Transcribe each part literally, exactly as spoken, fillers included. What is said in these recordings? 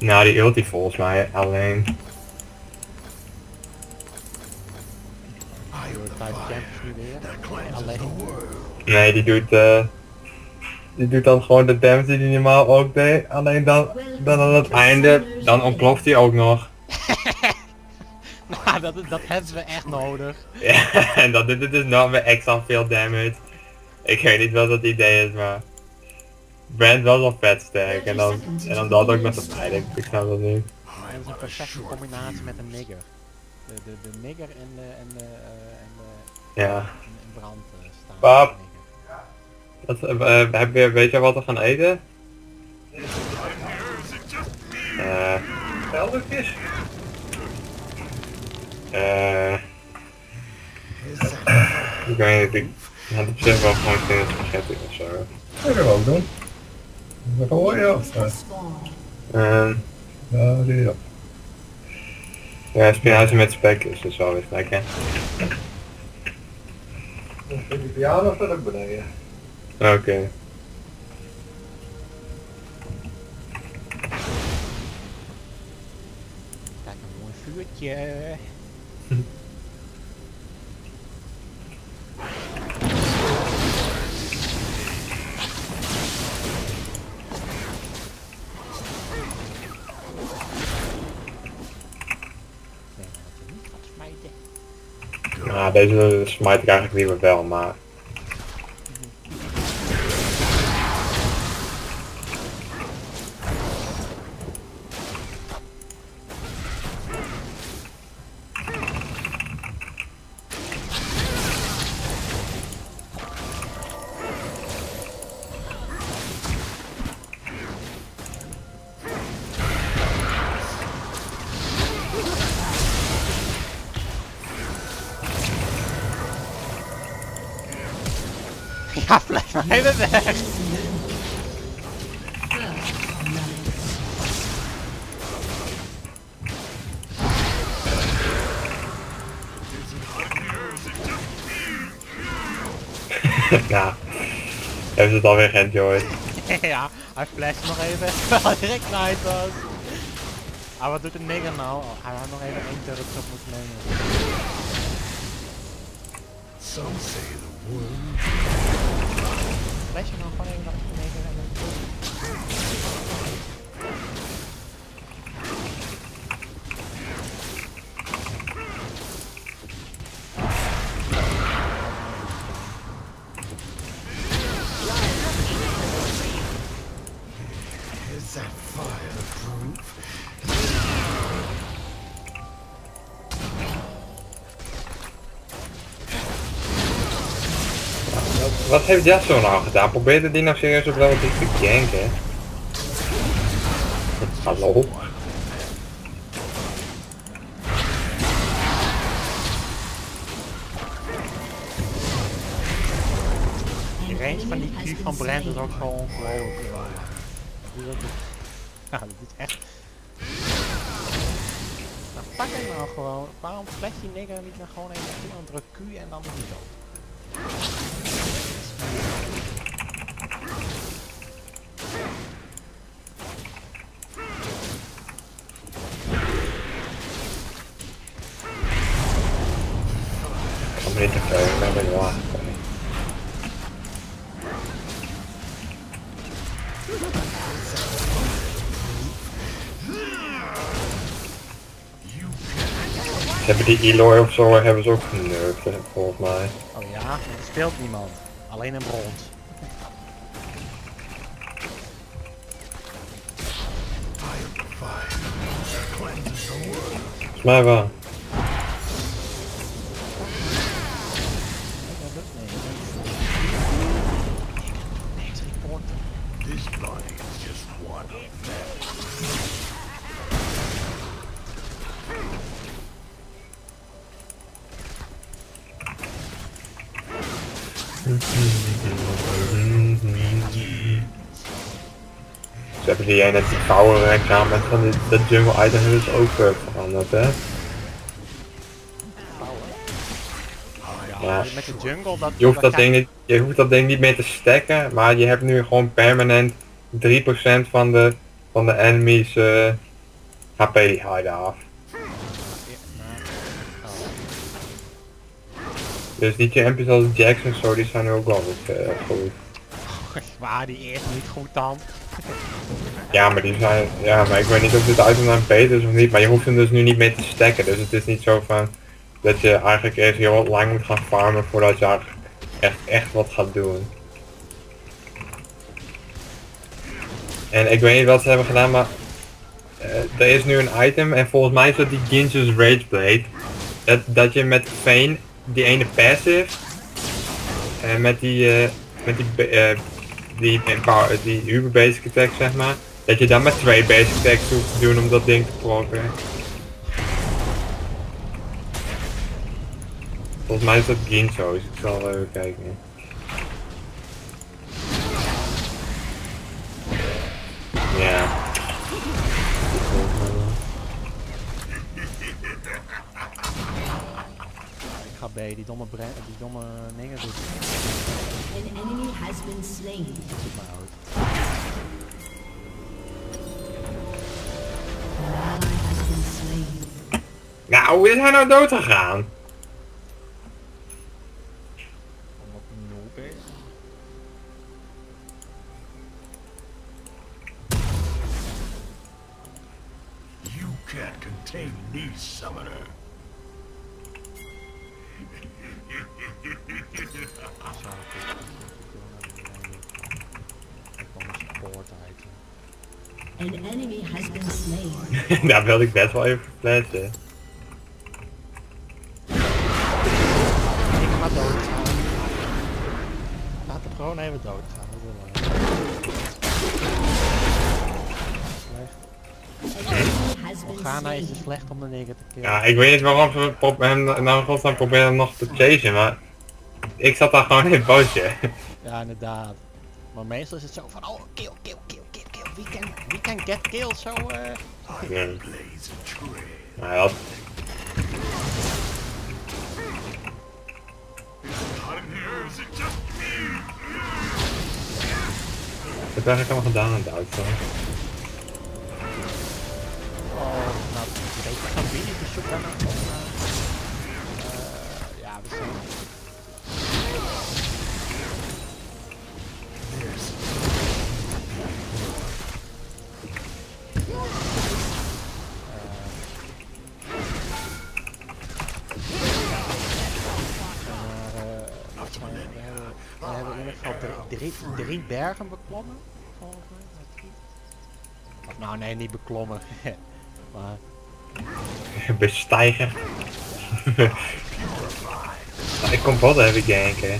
Nou, die ulti volgens mij alleen. Alleen. Nee, die doet uh, die doet dan gewoon de damage die hij normaal ook deed. Alleen dan, dan aan het einde, dan ontploft hij ook nog. Nou, dat, dat hebben we echt nodig. Ja, en dan doet het dus nog weer extra veel damage. Ik weet niet wat het idee is, maar... Brand was wel vet sterk en dan, en dan dat ook met de pijlen. Ik snap dat niet. Dat is een perfecte combinatie met een nigger. De, de, de nigger en de, en de, uh, en de ja. in, in brand uh, staan. Pap, wat, uh, heb je, weet je wat we gaan eten? Eh... Peldertjes? Eh... Ik weet niet, ik had op zich wel gewoon geen spaghetti of zo. Dat kan ik ook doen. Dat hoor je of Ehm... Ja, die op. Ja, spinazie met spek is dus wel eens lekker. Dan vind ik piano verder beneden. Oké. Okay. Kijk, een mooi vuurtje. Ja, deze smijt ik eigenlijk liever wel, maar... Ja, blijf maar even weg! Ja, hebben ze het alweer geënjoyed. Ja, hij flasht nog even terwijl hij direct night was. Ah, wat doet de nigger nou? Oh, hij had nog even één turret op moeten nemen. Some say the world. Flash je nou gewoon even naar de nigger en dan... Is that fireproof? Wat heeft Yasuo nou gedaan? Probeerde die nou serieus op level drie te ganken? Hallo? De range van die Q van Brand is ook gewoon ongelooflijk. Ja, dat is echt... Nou, pak hem nou gewoon. Waarom flash die nigger niet nou gewoon even toe en druk Q en dan is hij dood? Ik kan me niet te veel, ik ben er wel aangekomen. Ze hebben die Eloy of zo hebben ze ook geneukt, volgens mij. Oh ja, er speelt niemand. Alleen een brons. Volgens mij wel. This body is just one of them. Ze hebben die net die power rank aan met van die, dat jungle item hebben ze ook uh, veranderd, hè? Ja. Met de jungle, dat, Je hoeft dat, dat ding niet, je hoeft dat ding niet meer te stacken, maar je hebt nu gewoon permanent drie procent van de, van de enemies uh, H P die haal af. Dus die champions als Jackson en zo, die zijn ook wel weer uh, goed. Waar die eerst niet goed dan. Ja, maar die zijn, ja, maar ik weet niet of dit item dan beter is of niet, maar je hoeft hem dus nu niet meer te stacken, dus het is niet zo van dat je eigenlijk eerst heel wat lang moet gaan farmen voordat je echt, echt wat gaat doen. En ik weet niet wat ze hebben gedaan, maar uh, er is nu een item en volgens mij is dat die Ginsu's Rage Blade. Dat, dat je met Vayne, die ene passive, en met die, uh, met die, uh, die, die, die uber basic attack zeg maar, dat je dan met twee basic attacks hoeft te doen om dat ding te prokken. Volgens mij is dat Ginsu, dus ik zal even kijken. Ja. Ik ga bij die domme bre die domme dingen doen. An enemy has been slain. Maar goed. An ally has been slain. Nou, hoe is hij nou dood gegaan? Omdat hij noob is. You can't contain me, summoner. An enemy has been slain. Daar wilde ik best wel even verplaatsen. Ik ga doodgaan. Laat hem gewoon even doodgaan. Dat is wel slecht. Morgana is te slecht om de negen te killen. Ja, ik weet niet waarom ze hem nou in godsnaam proberen nog te chasen, maar ik zat daar gewoon in het bootje. Ja, inderdaad. Maar meestal is het zo van, oh, kill, kill, kill, kill, kill. We can, we can get kills, zo uh... Ja. Maar dat... Wat heb ik eigenlijk allemaal gedaan aan het auto? Oh, nou, een beetje van wie te zoeken naar. Uh, ja, we zijn. We hebben in ieder geval drie, drie, drie bergen beklommen, volgens mij. Of nou nee, niet beklommen. Maar... Bestijgen. Ik kom wat heb ik denken.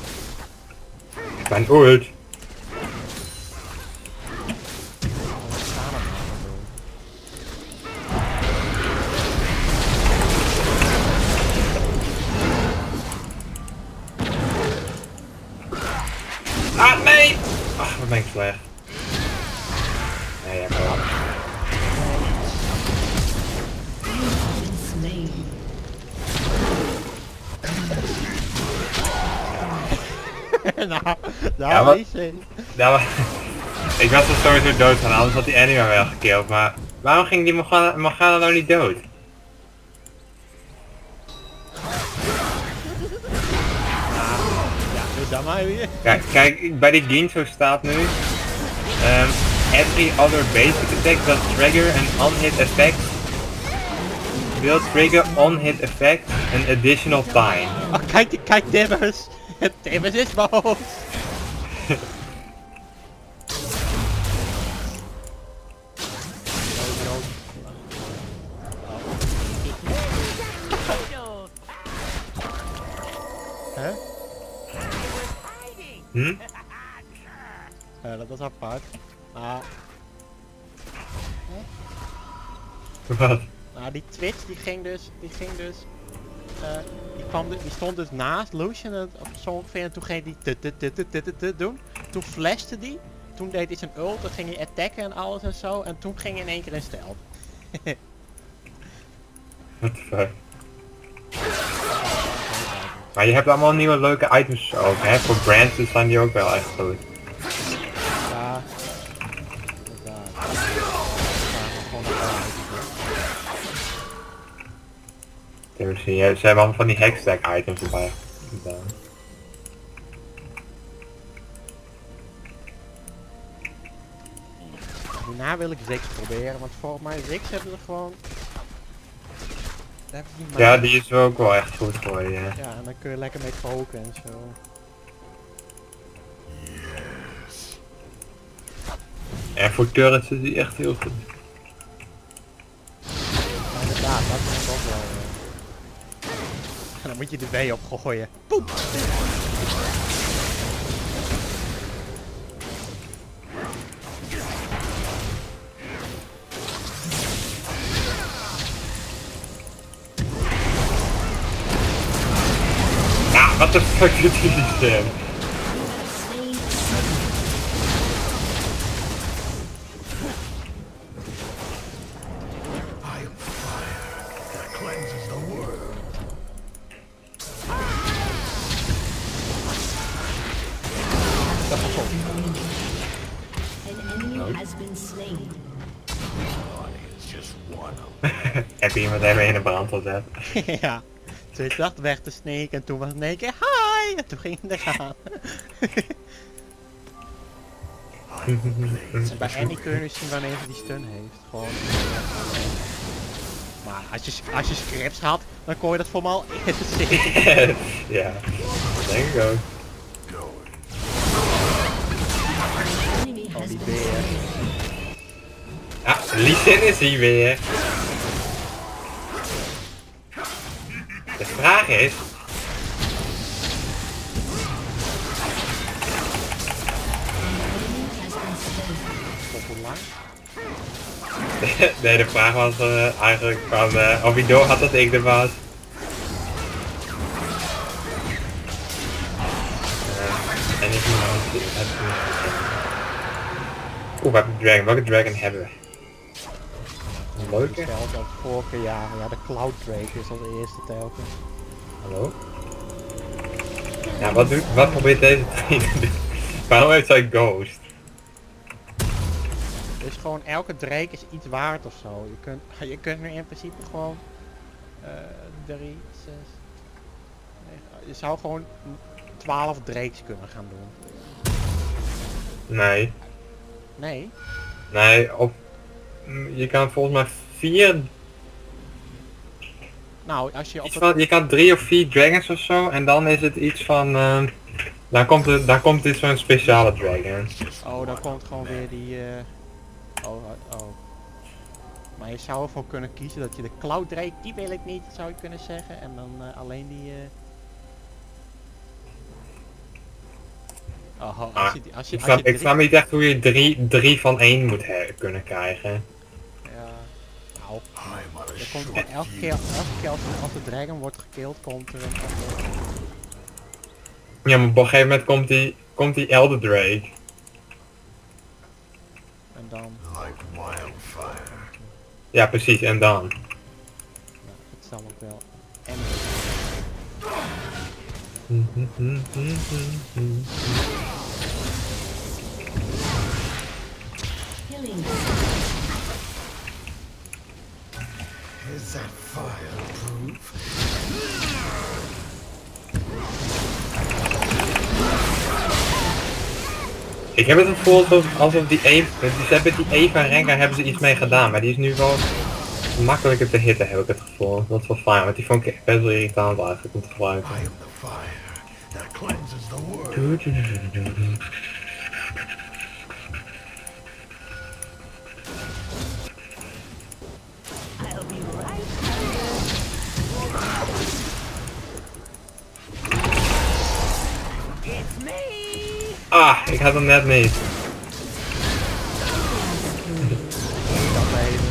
Mijn ult. Ah nee! Ach, wat ben ik slecht. Nee, ja, wel. nou, nou ja, maar, is het. Nou, maar, ik was er sowieso dood van, anders had die anime wel gekild, maar waarom ging die Morgana, Morgana nou niet dood? Ja, dus dan maar weer. Kijk, kijk, bij die Ginsu staat nu, um, every other basic attack that trigger an on-hit effect will trigger on-hit effect an additional time. Oh, kijk, kijk Timmers. Timmers is boos. Huh? Hm? Ja, dat was apart. Maar... Wat? Nou, die Twitch die ging dus, die ging dus, uh, die, kwam de, die stond dus naast Lucian en op zo ongeveer en toen ging die tut tut tut tut tut tut doen. Toen flashte die, toen deed hij zijn ult, toen ging hij attacken en alles en zo en toen ging hij in één keer in stealth. What the fuck? Maar je hebt allemaal nieuwe leuke items ook, hè? Voor brands dus zijn die ook wel echt goed. Ja, inderdaad. Ja, gewoon een heb ik gezien. Ze hebben allemaal van die hextag items erbij gedaan. Hierna wil ik Ziggs proberen, want volgens mij Ziggs hebben ze gewoon... Daar hebben ze die Ja, maat. die is ook wel echt goed voor je. Ja, en dan kun je lekker mee poken en zo. En voor turrets is die echt heel goed. Maar inderdaad, dat is ook wel... Uh... En dan moet je de W op gooien. Poep! Ja, wat de fuck doet die stem? Heb je iemand even in de brand gezet? Ja. Toen ik dacht weg te Snake en toen was het in één keer hi! En toen ging het er gaan. En bij Annie kun je nu zien wanneer ze die stun heeft. Gewoon. Maar als je, als je scripts had, dan kon je dat voor me al eerder zien. Ja, dat denk ik ook. Oh, die beer. Ja, Lee Sin is hier weer. De vraag is... Tot hoe lang? Nee, de vraag was uh, eigenlijk van uh, of hij door had dat ik er was. Uh, en ik moet Oeh, wat een dragon. Welke dragon hebben we? Een leuke? Hetzelfde als vorige jaar. Ja, de Cloud Drake is als eerste telkens. Hallo? Ja, wat, doet, wat probeert deze trainer te doen? Waarom heeft zij Ghost? Dus gewoon elke drake is iets waard of zo. Je kunt, je kunt nu in principe gewoon uh, drie, zes, negen, je zou gewoon twaalf drakes kunnen gaan doen. Nee. Nee? Nee, op... Je kan volgens mij vier... Nou, als je op Iets het... van, je kan drie of vier dragons of zo en dan is het iets van... Uh, dan komt het, dan komt dit zo'n speciale dragon. Oh, dan komt gewoon weer die... Uh... Oh, oh. Maar je zou ervoor kunnen kiezen dat je de Cloud Drake, die wil ik niet, zou je kunnen zeggen. En dan uh, alleen die... Uh... Oh, als Ah, je, die- als je, ik als snap, je ik drie... snap niet echt hoe je drie, drie van één moet he- kunnen krijgen. Ja, nou, er komt gewoon elke keer, elke keer als, als de dragon wordt gekillt, komt er een andere. Ja, maar op een gegeven moment komt die, komt die Elder Drake. En dan, Like wildfire. Ja, precies, en dan. nou, het zal ook wel. En Killing. Is that fireproof? Ik heb het gevoel alsof, alsof die Eve, ze hebben die Eva Rengar hebben ze iets mee gedaan, maar die is nu wel makkelijker te hitten, heb ik het gevoel. Dat is wel fijn, want die vond ik best wel irritant eigenlijk om te gebruiken. I am the fire that cleanses the world. I'll be right. It's me. Ah, ik had hem net niet. dat even.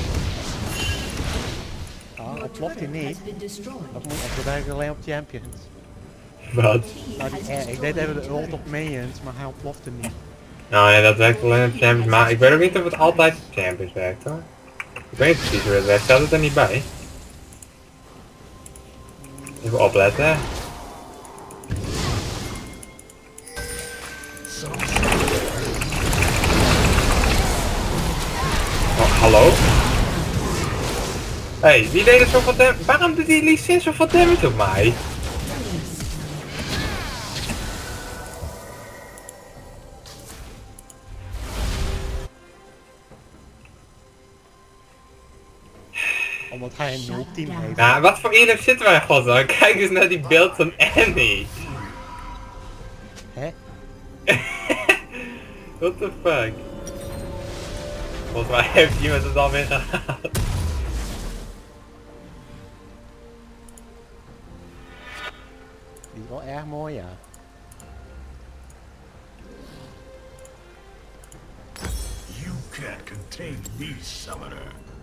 Ah, ontploft hij niet. Has been destroyed. Dat moet dat werkt alleen op champions. Wat? Nou, die, eh, ik deed even de ult op minions, maar hij ontplofte niet. Nou ja, dat werkt alleen op Champions, maar ik weet ook niet of het altijd op Champions werkt hoor. Ik weet niet precies hoe het werkt, staat het er niet bij? Even opletten. Oh, hallo? Hé, hey, wie deed er zoveel damage? Waarom doet die Lee Sin zoveel damage op mij? Omdat hij een nul team heeft. Nou, wat voor eerlijk zitten wij godsnaam? Kijk eens naar die beeld van Annie. Hè? What the fuck? Volgens mij heeft iemand het alweer gehaald. Die is wel erg mooi, ja. You can't contain me, summoner.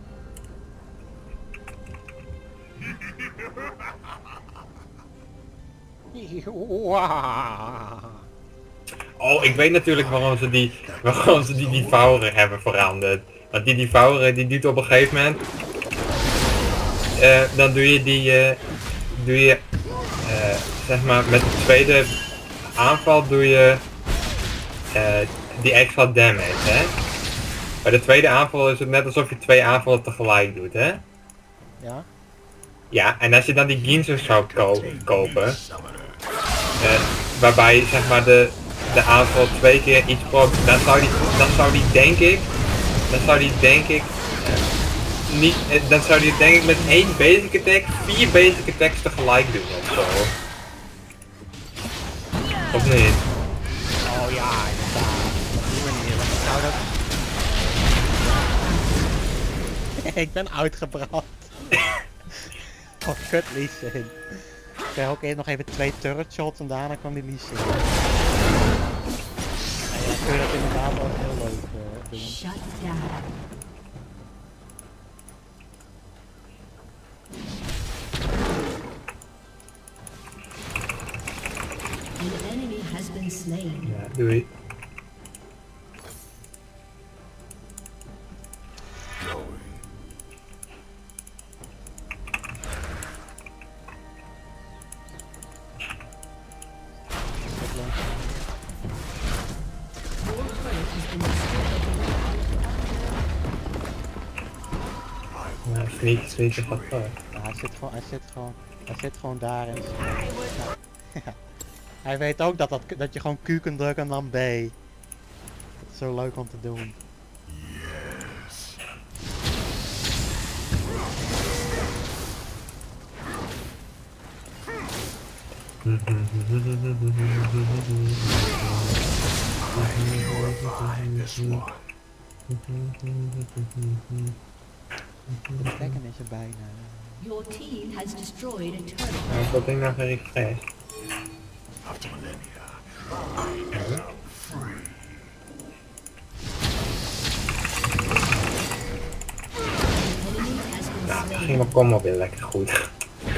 Oh, ik weet natuurlijk waarom ze die, waarom ze die devourer hebben veranderd. Want die devourer die doet op een gegeven moment, uh, dan doe je die, uh, doe je, uh, zeg maar met de tweede aanval doe je uh, die extra damage, hè. Bij de tweede aanval is het net alsof je twee aanvallen tegelijk doet, hè. Ja. Ja, en als je dan die Ginzo zou ko kopen, uh, waarbij zeg maar de, de aanval twee keer iets pro, dan zou die, dan zou die denk ik, dan zou die denk ik, uh, niet, uh, dan zou die denk ik met één basic attack, vier basic attacks tegelijk doen of zo. Of niet? Oh ja, inderdaad. Op die manier, want ik zou dat... Ik ben uitgebrand. Oh, kut Lee Sin. Ik kreeg ook eerst nog even twee turret shots en daarna kwam die Lee Sin. Ja, dan kun je dat inderdaad wel heel leuk uh, doen. Shut down. An enemy has been slain. Ja, doei. Nou, sneak, sneak gaat voor. Ja, hij zit gewoon, hij zit gewoon, hij zit gewoon daar en nou, ja. Hij weet ook dat, dat, dat je gewoon Q kunt drukken en dan B. Dat is zo leuk om te doen. Yes. This one. De stekken is er bijna. Your team has destroyed a turret. Nou, is dat ding nou gerefreshed? After millennia, I am free. Nou, dat ging op combo weer lekker goed.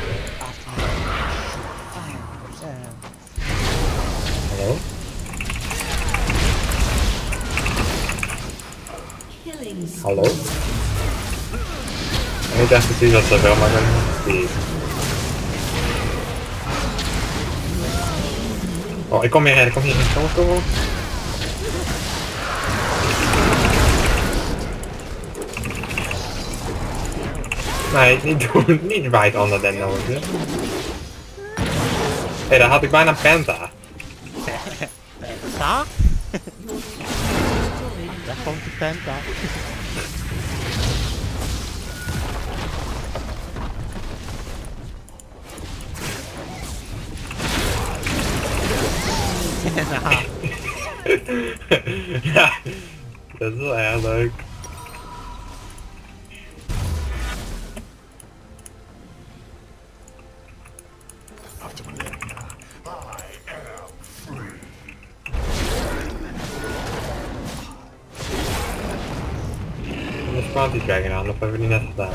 Hallo? Hallo? Ik dacht precies dat ze wel, maar dan niet. Oh, ik kom hier, ik kom hier, kom op, kom op. Nee, niet doen, niet right onder den nodig. Hé, hey, daar had ik bijna Penta. Ja? Daar komt de Penta. Ja. Ja, dat is wel erg leuk. After millennia, I am free. De Sparty Dragon aan, of hebben we die net gedaan?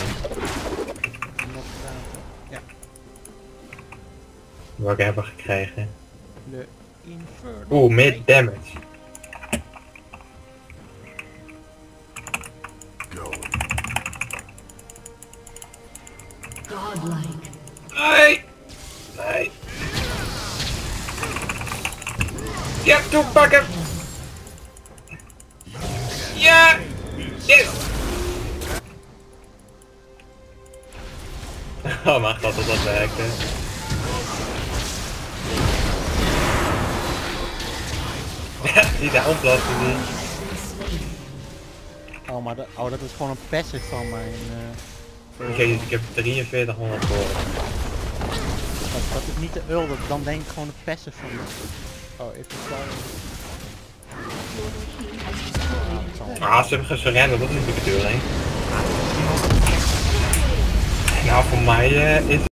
Ja. Welke hebben we gekregen? De Inferno. Oeh, meer damage. Godlike. Nee! Nee! Ja, toepakken! Ja! Yes! Oh, maar dat dat dat werkte. Ja, die daar ontploft die. Oh, maar dat, oh, dat is gewoon een passive van mijn... Uh, Jezus, ik heb drieënveertighonderd voor. dat, dat is niet de ul, dat dan denk ik gewoon een passive van me. Oh, even kijken. Ah, ze hebben gesurrenderd, dat is niet de bedoeling. Nou, voor mij uh, is